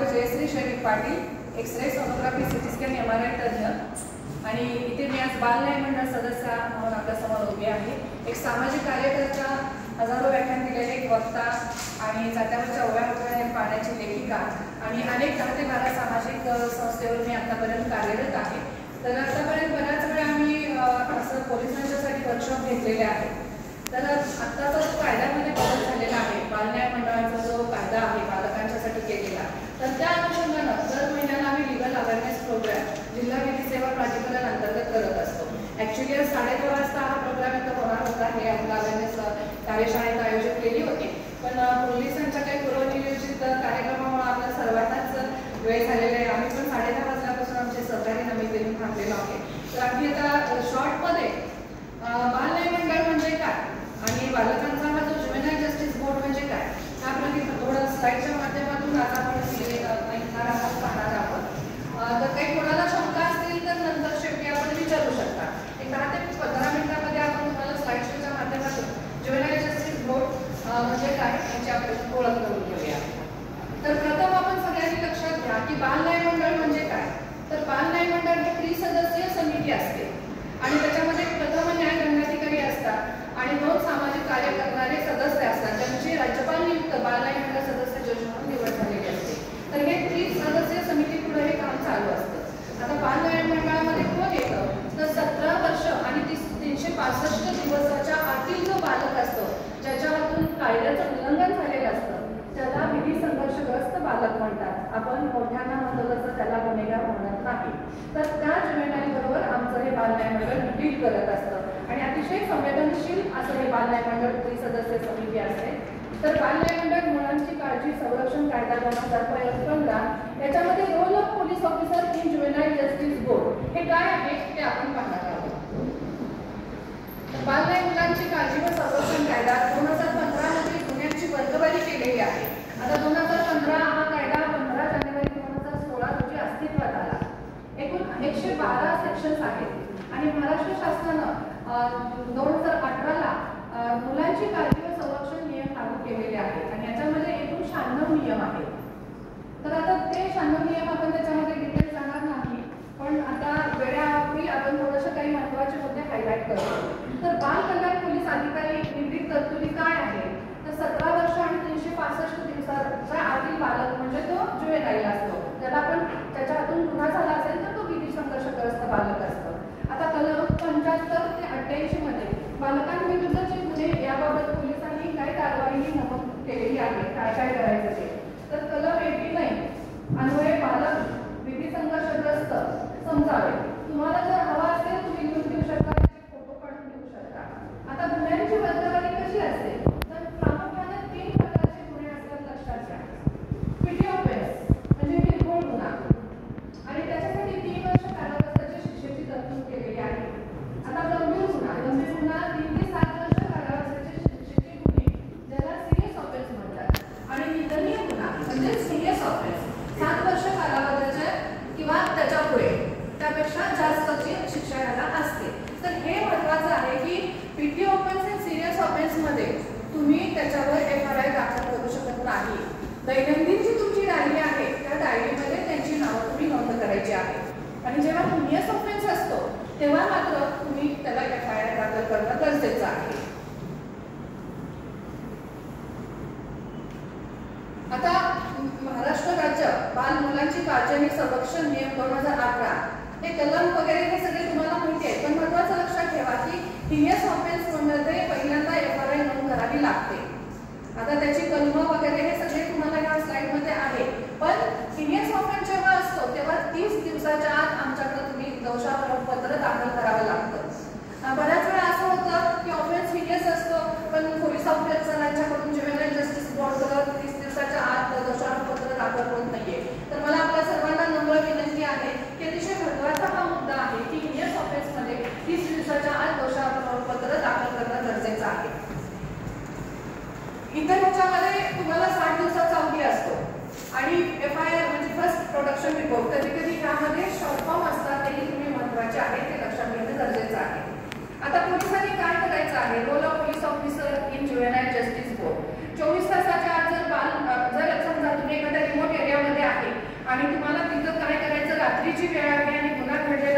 Doctor Jayashree Sharif Patil, X-ray sonography CT scan MRI तज्ञ, आणि इथे मी आज बाल न्याय मंडळ सदस्य म्हणून आपल्यासमोर उभी आहे. एक सामाजिक कार्यकर्ता, हजारो व्याख्यान दिलेले एक वक्ता आणि जात्यावरच्या ओव्या मोठ्या पाण्याची लेखिका आणि अनेक 10 ते 12 सामाजिक संस्थेवर मी आतापर्यंत कार्यरत आहे. तर आतापर्यंत बऱ्याच वेळा आम्ही असं पोलिसांच्यासाठी वर्कशॉप घेतलेले आहे. तर आत्ताचा जो कायद्यामध्ये बदल झालेला आहे, बाल न्याय मंडळाचा जो कायदा आहे बालकांच्यासाठी केलेला, तर त्या अनुषंगानं दर महिन्याला आम्ही लिगल अवेअरनेस प्रोग्राम जिल्हा विधी सेवा प्राधिकरण अंतर्गत करत असतो. ॲक्च्युली 12:30 वाजता हा प्रोग्राम इथं होणार होता. हे आपला अवेअरनेस कार्यशाळेत आयोजित केली होती, पण पोलिसांच्या काही पूर्वनियोजित कार्यक्रमामुळे आपल्या सर्वांनाच वेळ झालेला आहे. आम्ही पण 10:30 वाजल्यापासून आमचे सहकारी नवीन देऊन थांबलेलो आहे. तर आम्ही आता शॉर्टमध्ये बाल न्याय मंडळ म्हणजे काय आणि बालकांचा हा जो ज्युवेनाईल जस्टिस बोर्ड म्हणजे काय याप्रती थोडं स्लाईडच्या माध्यमातून आता आपण पाहणार आहोत. जर काही कोणाला शंका असतील तर नंतर शेवटी आपण विचारू शकता. एक 10 ते 15 मिनिटांमध्ये आपण तुम्हाला स्लाईडच्या माध्यमातून ज्युवेनाईल जस्टिस बोर्ड म्हणजे काय याची आपण ओळख करून घेऊया. तर प्रथम आपण सगळ्यांनी लक्षात घ्या की बाल न्याय मंडळ म्हणजे काय. तर बाल न्याय मंडळ ही त्रिसदस्यीय समिती असते आणि त्याच्यामध्ये प्रथम न्याय दंडाधिकारी असतात आणि 2 सामाजिक कार्य करणारे सदस्य असतात, ज्यांची राज्यपाल नियुक्त बाल न्याय मंडळ सदस्य जज म्हणून निवड झालेली असते. तर हे 30 सदस्यीय समिती पुढे हे काम चालू असतं. आता बाल न्याय मंडळामध्ये कोण येतं तर 17 वर्ष आणि 365 दिवसाच्या आतील जो बालक असतो, ज्याच्या हातून कायद्याचं उल्लंघन झालेलं असतं, त्याला विधी संघर्षग्रस्त बालक म्हणतात. आपण मोठ्यांना म्हणतो तसं त्याला गुन्हेगार म्हणत नाही. तर त्या ज्युवेनाईल बरोबर आमचं हे बाल न्याय मंडळ डील करत असतं आणि अतिशय संवेदनशील असं हे बाल न्याय मंडळ त्रिसदस्यीय समिती असते. तर बाल न्याय मंडळ मुलांची काळजी संरक्षण कायदा 2015 याच्यामध्ये role of police officer in juvenile justice board हे काय आहे ते आपण पाहणार आहोत. बाल न्याय मुलांची काळजी व संरक्षण कायदा 2015 मध्ये गुन्ह्यांची वर्गवारी केलेली आहे. आता 2015 हा कायदा 15 जानेवारी 2016 रोजी अस्तित्वात आला. एकूण 112 सेक्शन्स आहेत आणि महाराष्ट्र शासनानं 2018ला मुलांची काळजी व संरक्षण नियम लागू केलेले आहेत आणि याच्यामध्ये एकूण 96 नियम आहेत. तर आता ते 96 नियम आपण त्याच्यामध्ये डिटेल जाणार नाही, पण आता वेळापूर्वी आपण थोडेसे काही महत्त्वाचे मुद्दे हायलाइट करतो. तर बाल कल्याण पोलीस अधिकारी निवृत्त तरतुदी काय आहे तर 17 वर्ष आणि 365 दिवसाच्या आतील बालक म्हणजे तो ज्युवेनाईल असतो, त्याला आपण त्याच्या हातून गुन्हा झाला असेल तर तो विधी संघर्षग्रस्त बालक असतो. आता कलम 75 ते 88 मध्ये बालकांविरुद्धचे गुन्हे याबाबत पोलिसांनी काही कारवाई नमूद केलेली आहे. काय काय करायचं ते तर कलम 89 अन्वये बालक विधी संघर्षग्रस्त समजावे. तुम्हाला जर हवा असेल तुम्ही लिहून देऊ शकता, फोटो काढून देऊ शकता. आता गुन्ह्यांची वर्गवारी कशी असते तर प्रामुख्याने 3 प्रकारचे गुन्हे असतात लक्षात घ्या. पिटी ऑफेन्स म्हणजे किरकोळ गुन्हा आणि त्याच्यासाठी 3 वर्ष कारावासाच्या शिक्षेची तरतूद केलेली आहे. आता गंभीर गुन्हा 3 ते 7 वर्ष कारावासाच्या शिक्षेचे गुन्हे ज्याला सिरियस ऑफेन्स म्हणतात आणि निंदनीय गुन्हा म्हणजे सिरियस ऑफेन्स 7 वर्ष कालावधीचे किंवा त्याच्या पुढे त्यापेक्षा जास्तची शिक्षा याला असते. तर हे महत्त्वाचं आहे की पीटी ऑफेन्स आणि सिरियस ऑफेन्स मध्ये तुम्ही त्याच्यावर MRI दाखल करू शकत नाही. दैनंदिन जी तुमची डायरी आहे त्या डायरीमध्ये त्यांची नावं तुम्ही नोंद करायची आहे आणि जेव्हा सिरियस ऑफेन्स असतो तेव्हा मात्र तुम्ही त्याला FIR दाखल करणं गरजेचं आहे. आता महाराष्ट्र राज्य बाल मुलांची काळजी आणि संरक्षण नियम 2011 हे कलम वगैरे हे सगळे तुम्हाला माहिती आहे, पण महत्त्वाचं लक्षात ठेवा की सिरियस ऑफेन्स मध्ये पहिल्यांदा FIR नोंद करावी लागते. आता त्याची कलम वगैरे हे सगळे तुम्हाला या स्लाइडमध्ये आहे, पण सिरियस ऑफेन्स जेव्हा असतो तेव्हा 30 दिवसाच्या आत आमच्याकडे तुम्ही दोषारोपपत्र दाखल करावं लागतं. बऱ्याच वेळा असं होतं की ऑफेन्स सिरियस असतो पण पोलीस ऑफिसरांच्याकडून ज्युवेनाईल जस्टिस बोर्डवर 30 दिवसाच्या आत दोषारोपपत्र दाखल होत नाहीये. तर मला आपल्या सर्वांना नम्र विनंती आहे की अतिशय महत्त्वाचा हा मुद्दा आहे की सिरियस ऑफेन्समध्ये 30 दिवसाच्या आत दोषारोपपत्र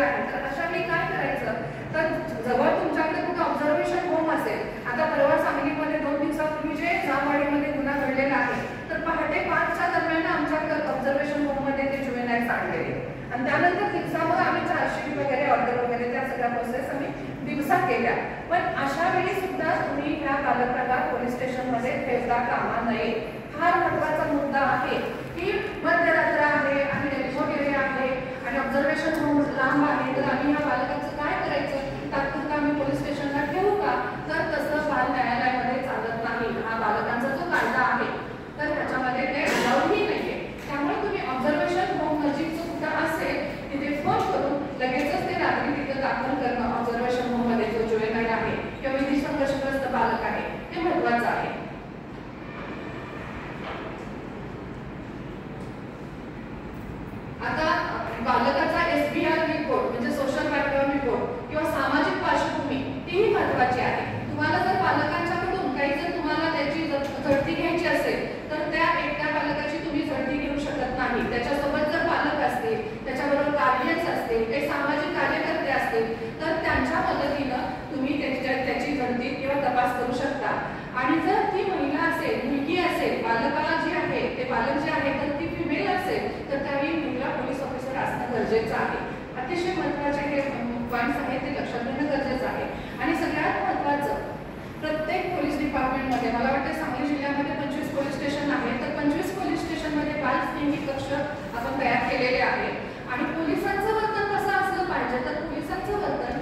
आहे. तर अशा वेळी काय करायचं, तर जवळ तुमच्याकडे कुठे ऑब्झर्वेशन होम असेल, आता परवा सांगलीमध्ये 2 दिवसापूर्वी जे जामवाडीमध्ये गुन्हा घडलेला आहे, तर पहाटे 5च्या दरम्यान आमच्याकडे ऑब्झर्वेशन होममध्ये ते जुवेनाइल्स आणलेले आणि त्यानंतर दिवसावर आम्ही चार्जशीट वगैरे ऑर्डर वगैरे त्या सगळ्या प्रोसेस आम्ही दिवसा केल्या. पण अशा वेळी सुद्धा तुम्ही ह्या बालकाला पोलीस स्टेशनमध्ये ठेवता कामा नये. फार महत्त्वाचा मुद्दा आहे की मध्यरात्र आहे आणि रिमोट एरिया आहे आणि ऑब्झर्वेशन होम लांब आहे, तर आम्ही ह्या बालकाचं काय करायचं, तात्पुरतं आम्ही पोलीस स्टेशनला ठेवू का? तर तसं बाल न्यायालयामध्ये चालत नाही. हा बालकांचा जो कायदा आहे तर ह्याच्यामध्ये ते अलाउडही नाहीये. त्यामुळे तुम्ही ऑब्झर्वेशन होम नजीकचं कुठं असेल तिथे फोन करून लगेचच ते रात्री तिथे दाखल करणं, ऑब्झर्वेशन होममध्ये जो जुवेनाइल आहे किंवा विधी संघर्षग्रस्त बालक आहे ते महत्त्वाचं आहे. आता बालकाचा SBR रिपोर्ट म्हणजे सोशल बॅकग्राऊंड रिपोर्ट किंवा सामाजिक पार्श्वभूमी तीही महत्त्वाची आहे. तुम्हाला जर बालकांच्याकडून काही जर तुम्हाला त्याची झडती घ्यायची असेल तर त्या एकट्या बालकाची तुम्ही झडती घेऊ शकत नाही. त्याच्यासोबत जर पालक असतील, त्याच्याबरोबर गार्डियन्स असतील, काही सामाजिक कार्यकर्ते असतील तर त्यांच्या मदतीनं तुम्ही त्याची झडती किंवा तपास करू शकता. आणि जर ती महिला असेल, मुलगी असेल, बालकाला जी आहे ते बालक जे आहे तर ती फिमेल असेल तर त्यावेळी महिला पोलीस ऑफिसर असणं गरजेचं आहे. अतिशय महत्त्वाचे हे पॉईंट्स आहेत ते लक्षात घेणं गरजेचं आहे. आणि सगळ्यात महत्त्वाचं, प्रत्येक पोलीस डिपार्टमेंटमध्ये मला वाटतं सांगली जिल्ह्यामध्ये 25 पोलीस स्टेशन आहे, तर 25 पोलीस स्टेशनमध्ये बाल स्नेही कक्ष आपण तयार केलेले आहे. आणि पोलिसांचं वर्तन कसं असलं पाहिजे, तर पोलिसांचं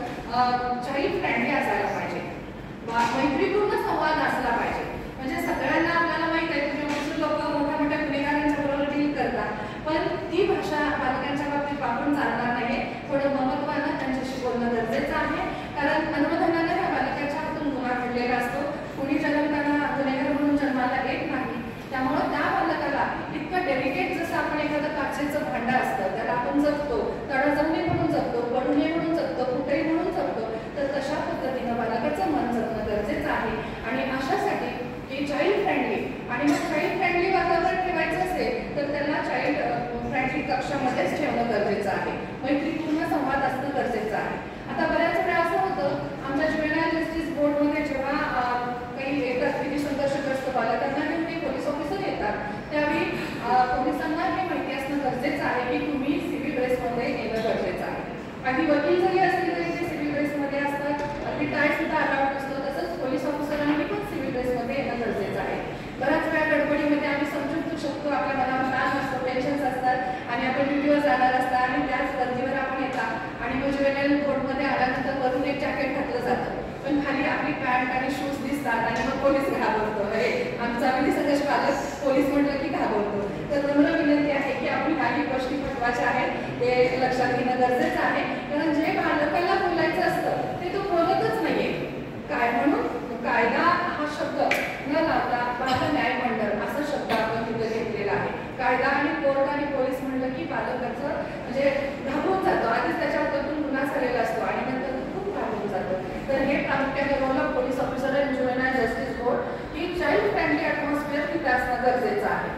वर्तन चाइल्ड फ्रेंडली असायला पाहिजे, मैत्रीपूर्ण संवाद असला पाहिजे. म्हणजे सगळ्यांना आपल्याला माहित आहे तुम्ही मजूर लोक मोठ्या मोठ्या गुन्हेगारांच्या बरोबर डील करतात, पण ती भाषा बालकांच्या बाबतीत वापरून चालणार नाही. थोडं ममत्वानं त्यांच्याशी बोलणं गरजेचं आहे, कारण अन्वधनानं ह्या बालकाच्या हातून गुन्हा घडलेला असतो. कुणी जन्मताना गुन्हेगार म्हणून जन्माला येत नाही. त्यामुळं त्या बालकाला इतकं डेलिकेट, जसं आपण एखादं काचेचं भांडं असतं त्याला आपण जपतो, तडजमणी म्हणून जपतो, पडू नये म्हणून जपतो, कुठेही म्हणून जपतो, तर तशा पद्धतीनं बालकाचं मन जपणं गरजेचं आहे. आणि अशासाठी की चाइल्ड फ्रेंडली, आणि मग चाइल्ड फ्रेंडली वातावरण ठेवायचं असेल तर त्याला चाइल्ड फ्रेंडली कक्षामध्येच ठेवणं गरजेचं आहे. मैत्रीपूर्ण संवाद असणं गरजेचं आहे. आता बऱ्याच वेळा असं होतं आमच्या ज्युवेनाइल जस्टिस बोर्डमध्ये जेव्हा काही येतात विधी संघर्षग्रस्त बालकांना घेऊन ते पोलीस ऑफिसर येतात, त्यावेळी पोलिसांना हे माहिती असणं गरजेचं आहे की तुम्ही सिव्हिल ड्रेसमध्ये येणं गरजेचं आहे. आणि वकील जरी असले तरी ते सिव्हिल ड्रेसमध्ये असतात, ती टाय सुद्धा अलाउड नसतो. तसंच पोलीस ऑफिसरांनी पण सिव्हिल ड्रेसमध्ये येणं गरजेचं आहे. बऱ्याच वेळा गडबडीमध्ये आम्ही समजू शकतो, आपल्या मनावर ताण असतो, टेन्शन्स असतात आणि आपण ड्युटीवर जाणार असतात आणि त्याच गर्दीवर आपण येतात आणि मग ज्युवेनाइल कोर्टमध्ये आल्यानंतर वरून एक जॅकेट घातलं जातं, पण खाली आपली पॅन्ट आणि शूज दिसतात आणि मग पोलीस घाबरतो. अरे आमचा विधी संघर्ष बालक पोलीस म्हटलं की घाबरतो. तर नम्र विनंती आहे की आपण काही गोष्टी महत्त्वाच्या आहेत ते लक्षात घेणं गरजेचं आहे, कारण जे बालकाला बोलायचं असतं ते तो बोलतच नाहीये. काय म्हणून कायदा हा शब्द न लावता बाल न्याय मंडळ असा शब्द आपण तिथे घेतलेला आहे. कायदा आणि कोर्ट आणि पोलीस म्हणलं की बालकाचं म्हणजे घाबरून जातो. आधीच त्याच्या हातातून गुन्हा झालेला असतो आणि नंतर खूप घाबरून जातो. तर हे प्रामुख्याने रोल पोलीस ऑफिसर आणि ज्युवेनाइल जस्टिस बोर्ड ही चाइल्ड फ्रेंडली ॲटमॉस्फिअर तिथे असणं गरजेचं आहे.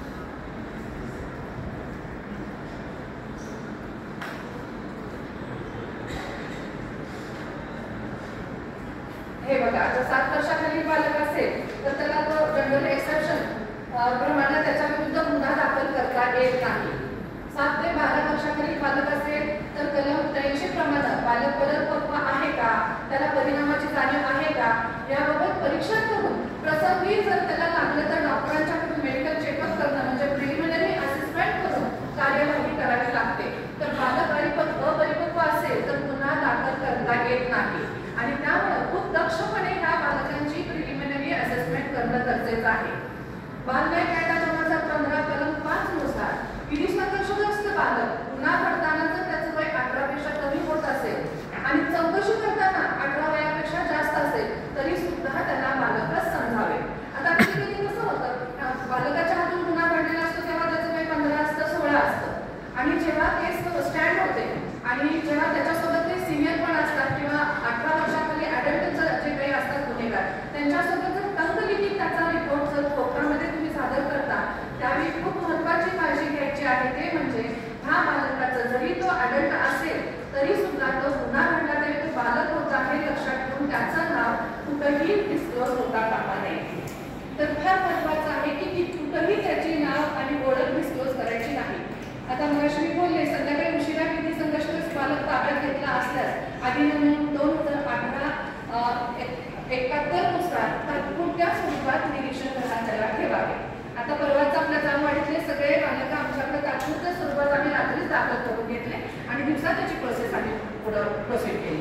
हे बघा, जर 7 वर्षाखालील बालक असेल तर त्याला तो जनरल एक्सेप्शन प्रमाणे त्याच्या विरुद्ध गुन्हा दाखल करता येत नाही. 7 ते 12 वर्षाखालील बालक असेल तर कलम 83 प्रमाणे बालक परिपक्व आहे का, त्याला परिणामाची जाणीव आहे का याबाबत परीक्षण करून प्रसंगी जर त्याला लागलं तर डॉक्टरांच्याकडून मेडिकल चेकअप करणं म्हणजे प्रिलिमिनरी असेसमेंट करून कार्यवाही करावी लागते. तर बालक अपरिपक्व असेल तर गुन्हा दाखल करता येत नाही आणि त्यामुळे खूप दक्षपणे ह्या बालकांची प्रिलिमिनरी असेसमेंट करणं गरजेचं आहे. बाल न्याय कायदा 2015 कलम 5 नुसार विधी संघर्षग्रस्त बालक गुन्हा घडताना जर त्याचं वय 18 पेक्षा कमी होत असेल आणि चौकशी करताना 18 वयापेक्षा जास्त असेल तरी सुद्धा त्याला बालकच समजावे. आता कधी कसं होतं होता, तो गुन्हा घडला तरी तो बालक होता हे लक्षात ठेवून त्याचं नाव कुठंही डिस्क्लोज होता कामा नये. तर फार महत्त्वाचं आहे की कुठंही त्याचे नाव आणि ओळख डिस्क्लोज करायची नाही. आता मगाशी मी बोलले संध्याकाळी उशिरा किती संघर्ष बालक ताब्यात घेतला असल्यास अधिनियम 2018 71 नुसार तात्पुरत्या स्वरूपात निरीक्षण घरात ठेवावे. आता परवाच आपल्या जामवाडीतले सगळे बालक आमच्याकडे तात्पुरत्या स्वरूपात आम्ही रात्रीच दाखल करून घेतले आणि दिवसा त्याची प्रोसेस आम्ही पुढं प्रोसीड केली.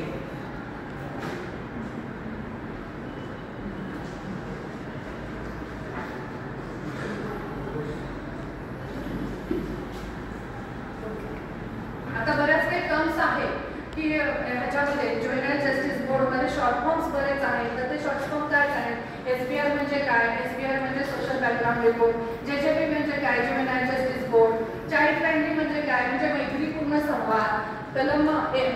आता बऱ्याच काही टर्म्स आहेत की ह्याच्यामध्ये ज्युव्हेनाइल जस्टिस बोर्डमध्ये शॉर्ट फॉर्म्स बरेच आहेत. तर ते शॉर्ट फॉर्म काय आहेत? SBR म्हणजे काय? SBR म्हणजे सोशल बॅकग्राऊंड रिपोर्ट. JJB म्हणजे काय? Juvenile justice board. Child friendly म्हणजे काय? म्हणजे मैत्रीपूर्ण संवाद. कलम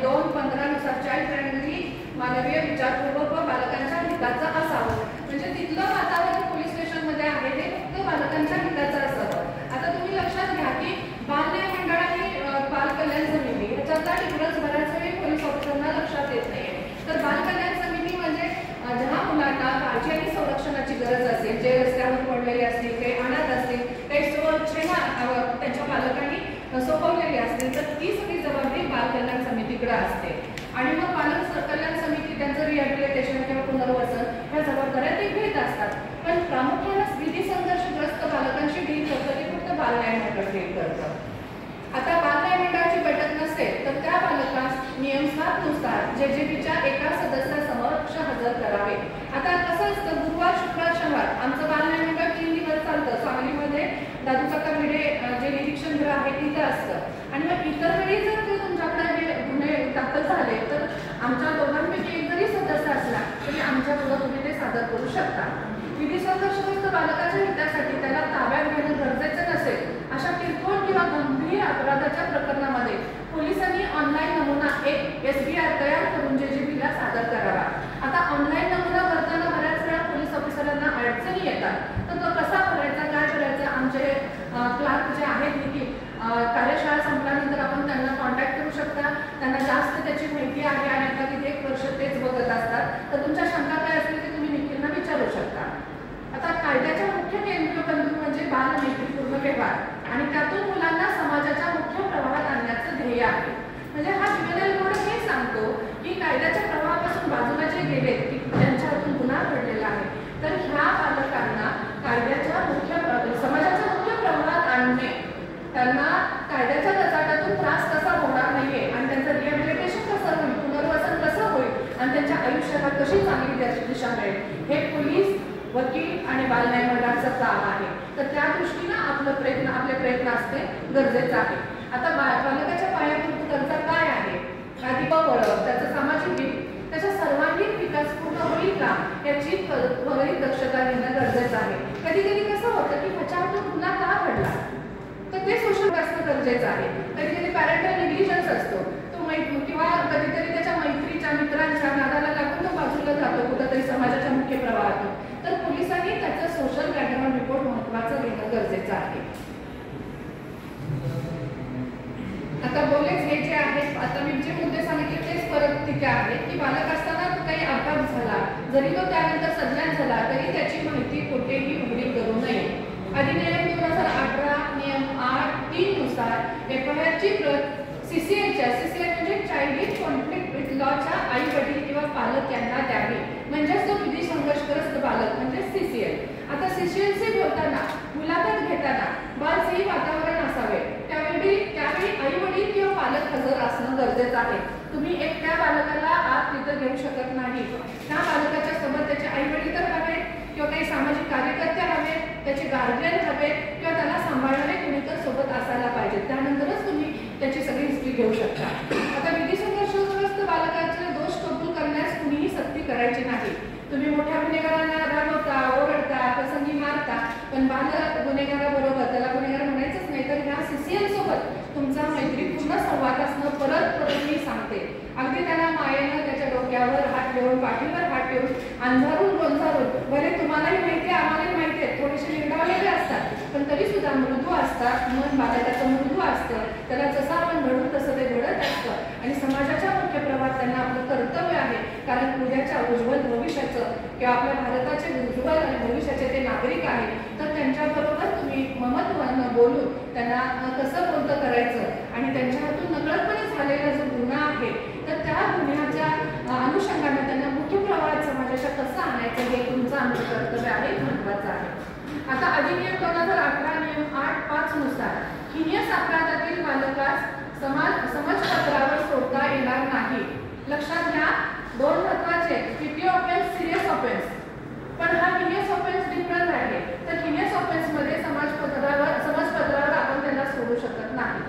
215 नुसार चाइल्ड फ्रेंडली मानवीय विचारपूर्वक व बालकांच्या हिताचं असावं. म्हणजे तिथलं वातावरण पोलीस स्टेशनमध्ये आहे ते फक्त बालकांच्या हिताचं असावं. आता तुम्ही लक्षात घ्या की बाल मंडळ आणि बाल कल्याण समिती ह्याच्यातला डिफरन्स बऱ्याच वेळी पोलीस ऑफिसरना लक्षात येत नाहीये. तर बाल कल्याण समिती म्हणजे ज्या मुलांना काळजी आणि संरक्षणाची गरज असेल, जे रस्त्यावर पडलेले असतील, काही अनाथ असतील, काही स्वच्छेना त्यांच्या पालकांनी सोपवलेली असतील, तर ती सगळी जबाबदारी बाल कल्याण समितीकडे असते. आणि मग बाल कल्याण समिती त्यांचं रिहॅबिलिटेशन किंवा पुनर्वसन ह्या जबाबदाऱ्या ते घेत असतात. पण प्रामुख्याने विधी संघर्षग्रस्त बालकांशी डील करतं ते फक्त बाल न्याय मंडळ डील करतं. आता बाल न्याय मंडळाची बैठक नसेल तर त्या बालकास नियम 7 नुसार JJBच्या एका सदस्यासमक्ष हजर करावे. आता कसं असतं, गुरुवार शुक्रवार शनिवार आमचं बाल न्याय मंडळ 3 दिवस चालतं. सांगलीमध्ये दादू काका भिडे जे निरीक्षण गृह आहे तिथं असतं. आणि मग इतर वेळी जर ते तुमच्याकडे हे गुन्हे दाखल झाले तर आमच्या दोघांपैकी एक जरी सदस्य असला तरी आमच्या पुढं तुम्ही ते सादर करू शकता. विधी संघर्षग्रस्त बालकाच्या हितासाठी त्याला ताब्यात घेणं गरजेचं नसेल अशा किरकोळ किंवा गंभीर अपराधाच्या प्रकरणामध्ये पोलिसांनी ऑनलाईन नमुना एक SBR तयार करून JJBला सादर करावा. आता ऑनलाईन नमुना भरताना बऱ्याच वेळा पोलीस ऑफिसरांना अडचणी येतात. तर तो कसा भरायचा, काय करायचा? आमचे क्लार्क जे आहेत निखिल, कार्यशाळा संपल्यानंतर आपण त्यांना कॉन्टॅक्ट करू शकता. त्यांना जास्त त्याची माहिती आहे आणि आता किती 1 वर्ष तेच बघत असतात. तर तुमच्या शंका काय असतील ते तुम्ही निखिलना विचारू शकता. आता कायद्याच्या मुख्य केंद्रबिंदू म्हणजे बाल मैत्रीपूर्ण व्यवहार आणि त्यातून मुलांना समाजाच्या मुख्य प्रवाहात आणण्याचं ध्येय आहे. म्हणजे हा ज्युव्हेनाइल बोर्ड हे सांगतो की कायद्याच्या प्रवाहापासून बाजूला जे गेले की ज्यांच्या हातून गुन्हा घडलेला आहे तर ह्या बालकांना कायद्याच्या समाजाच्या मुख्य प्रवाहात आणणे, त्यांना कायद्याच्या कचाट्यातून त्रास कसा होणार नाहीये आणि त्यांचं रिहॅबिलिटेशन कसं होईल, पुनर्वसन कसं होईल आणि त्यांच्या आयुष्याला कशी चांगली दिशा मिळेल, हे पोलीस, वकील आणि बाल न्याय मंडळाचं काम आहे. तर त्या दृष्टीनं आपले प्रयत्न असणे गरजेचं आहे. आता बालकाच्या पायाभूत गरजा काय आहे? आधी ओळख, त्याचं सामाजिक हित, त्याचा सर्वांगीण विकास पूर्ण होईल का याची त्वरित दक्षता घेणं गरजेचं आहे. कधी कधी कसं होतं की ह्याच्या हातून गुन्हा का घडला तर ते सोशल असणं गरजेचं आहे. कधी कधी पॅरेंटल निग्लिजन्स असतो किंवा कधीतरी त्याच्या मैत्रीच्या मित्रांच्या नादाला लागून तो बाजूला जातो कुठंतरी समाजाच्या मुख्य प्रवाहातून. तर पोलिसांनी त्याचं सोशल बॅकग्राऊंड रिपोर्ट महत्त्वाचं घेणं गरजेचं आहे. आता बोलेच हे जे आहेत, आता मी जे मुद्दे सांगितले तेच परत तिथे आहेत की बालक असताना काही अपघात झाला जरी तो त्यानंतर सज्ञान झाला तरी त्याची माहिती कुठेही उघडी करू नये. अधिनियम 2018 नियम 8(3) नुसार FIR ची प्रत CCL म्हणजे चाइल्ड कॉन्फ्लिक्ट विथ लॉच्या आई वडील किंवा पालक यांना द्यावी. म्हणजेच तो विधी संघर्षग्रस्त बालक म्हणजे CCL. आता CCLचे बोलताना मुलाखत घेताना बालस्नेही वातावरण असावे. त्यावेळी आई वडील किंवा पालक हजर असणं गरजेचं आहे. तुम्ही एकट्या बालकाला आत तिथं घेऊ शकत नाही. त्या बालकाच्या सोबत त्याचे आई वडील तर हवे किंवा काही सामाजिक कार्यकर्ते हवे, त्याचे गार्जियन हवे किंवा त्याला सांभाळणारे कुणी तर सोबत असायला पाहिजे. त्यानंतरच तुम्ही त्याची सगळी हिस्ट्री घेऊ शकता. आता विधी संघर्षग्रस्त बालकाचे दोष कबूल करण्यास कुणीही सक्ती करायची नाही. तुम्ही मोठ्या गुन्हेगारांना रागवता, ओरडता, प्रसंगी मारता, पण बाल गुन्हेगाराबरोबर त्याला गुन्हेगार म्हणायचंच नाही. तर ह्या CCL सोबत तुमचा मैत्रीपूर्ण संवाद असणं परत मी सांगते. अगदी त्याला मायेनं त्याच्या डोक्यावर हात ठेवून, पाठीवर हात ठेवून, अंधारून गोंजारून, भले तुम्हालाही माहिती आहे आम्हालाही माहिती आहे थोडेसे निर्डावलेले असतात पण तरी सुद्धा मृदू असतात. मन बालकाचं मृदू असतं, त्याला जसं आपण घडू तसं ते घडत असतं आणि समाजाच्या मुख्य कारण उद्याच्या उज्ज्वल भविष्याचं किंवा आपल्या भारताचे उज्ज्वल आणि भविष्याचे ते नागरिक आहेत तर त्यांच्याबरोबर तुम्ही ममत्वानं बोलून त्यांना कसं कोणतं करायचं आणि त्यांच्या हातून नकळतपणे झालेला जो गुन्हा आहे तर त्या गुन्ह्याच्या अनुषंगाने त्यांना मुख्य प्रवाहात समाजाच्या कसं आणायचं हे तुमचं आमचं कर्तव्य आहे, महत्त्वाचं आहे। आता अधिनियम 2018 नियम 8.5 नुसार हिनियस अपराधातील बालकास समजपत्रावर सोडता येणार नाही। लक्षात घ्या, दोन महत्त्वाचे, पिटी ऑफेन्स, सिरियस ऑफेन्स, पण हा हिनियस ऑफेन्स डिफरंट आहे। तर हिनियस ऑफेन्स मध्ये समजपत्रावर आपण त्यांना सोडू शकत नाही।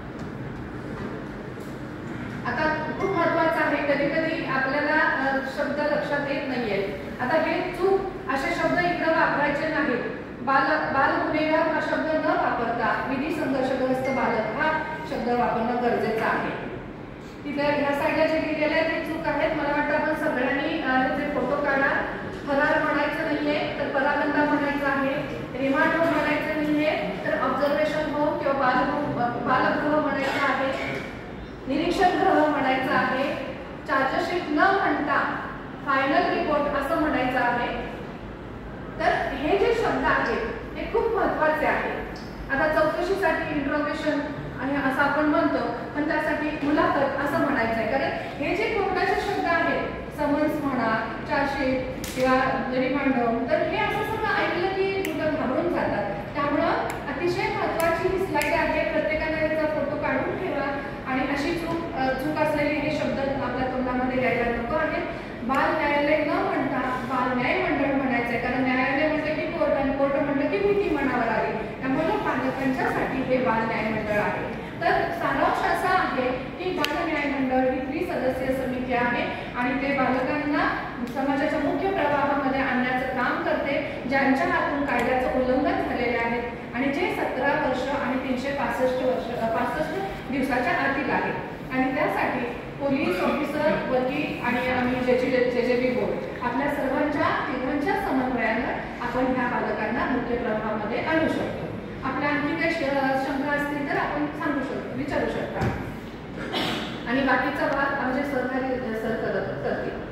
आता खूप महत्त्वाचं आहे, कधी कधी आपल्याला शब्द लक्षात येत नाहीये। आता हे चूक असे शब्द इकडे वापरायचे नाहीत। बाल गुन्हेगार हा शब्द न वापरता विधी संघर्षग्रस्त बालक हा शब्द वापरणं गरजेचं आहे। तिथे ह्या साईडला जे लिहिलेले आहे ते चूक आहेत। मला वाटतं आपण सगळ्यांनी त्याचे फोटो काढा। फरार म्हणायचं नाहीये तर परागंदा म्हणायचं आहे, रिमांड होम म्हणायचं नाहीये तर ऑब्झर्वेशन होम किंवा बालगृह म्हणायचं आहे, निरीक्षण गृह म्हणायचं आहे, चार्जशीट न म्हणता फायनल रिपोर्ट असं म्हणायचं आहे। तर हे जे शब्द आहेत हे खूप महत्त्वाचे आहेत। आता चौकशीसाठी इंट्रोगेशन आणि असं आपण म्हणतो, पण त्यासाठी मुलाखत असं म्हणायचं आहे, कारण हे जे कोर्टाचे शब्द आहेत, समन्स म्हणा, चार्जशीट किंवा रिमांड होम, तर हे असं सगळं ऐकलं की मुलं घाबरून जातात। त्यामुळं अतिशय महत्त्वाची ही स्लाईड आहे, प्रत्येकाने याचा फोटो काढून ठेवा आणि अशी चूक असलेले हे शब्द आपल्या तोंडामध्ये यायला नको आहेत। बाल न्यायालय न म्हणता बाल न्याय मंडळ म्हणायचंय, कारण न्यायालय म्हटलं की कोर्ट आणि कोर्ट म्हटलं की भीती मनावर आली, त्यामुळे पालकांच्यासाठी हे बाल न्याय मंडळ आहे। तर सारांश असा आहे की बाल न्याय मंडळ ही त्रिसदस्यीय समिती आहे आणि ते बालकांना समाजाच्या मुख्य प्रवाहामध्ये आणण्याचं काम करते, ज्यांच्या हातून कायद्याचं उल्लंघन झालेले आहेत आणि जे 17 वर्ष आणि 365 दिवसाच्या आतील आहे। आणि त्यासाठी पोलीस ऑफिसर, वकील आणि आम्ही जे बोर्ड आपल्या सर्वांच्या तिघांच्या समन्वयानं आपण ह्या बालकांना मुख्य प्रवाहामध्ये आणू शकतो। आपल्या आणखी काही शंका असतील तर आपण सांगू शकतो, विचारू शकता आणि बाकीचा भाग आमचे सहकारी सर करतील।